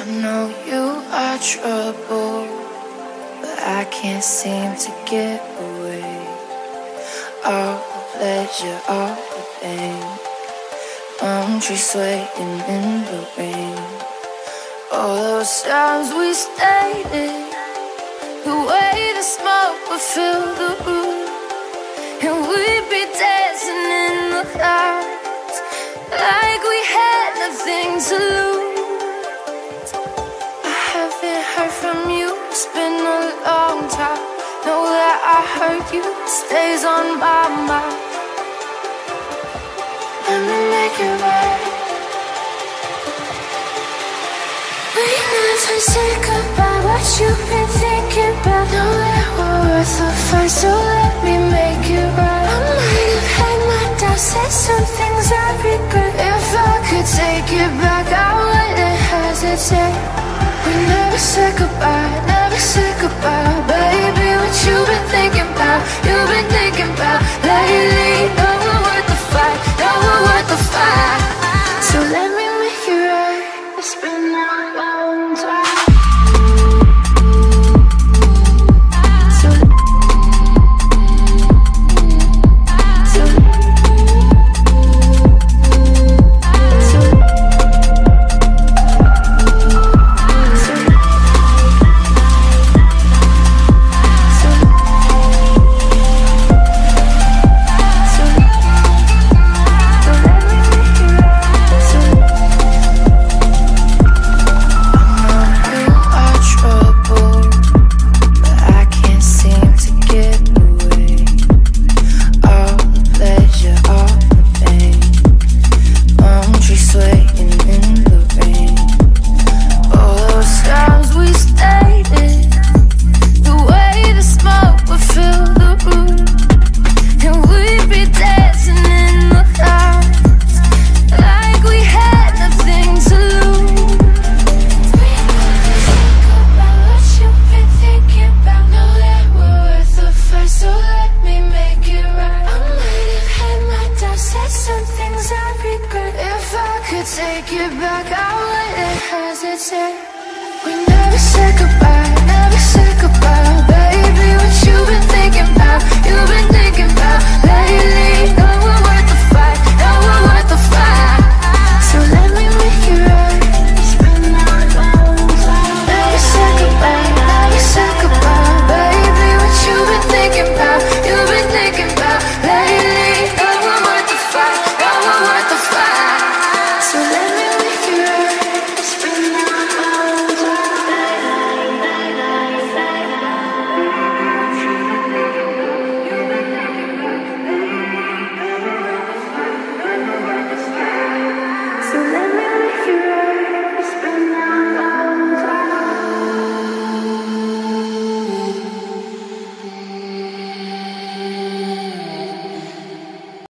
I know you are trouble, but I can't seem to get away. All the pleasure, all the pain, palm trees swaying in the rain. All those times we stayed in, the way the smoke would fill the room, and we'd be dancing in the clouds like we had nothing to lose. I haven't heard from you, it's been a long time. Know that I hurt you, it stays on my mind. Let me make it right. We never say goodbye, what you've been thinking about. Know that we're worth the fight, so let me make it right. I might have had my doubts, said some things I regret. If I could take it back, I wouldn't hesitate. We never said goodbye, never said goodbye. Baby, what you been thinking about, you've been thinking about lately. Know we're worth the fight, know we're worth the fight. So let me make it right, it's been a long time. Take it back, I wouldn't hesitate. We never said goodbye.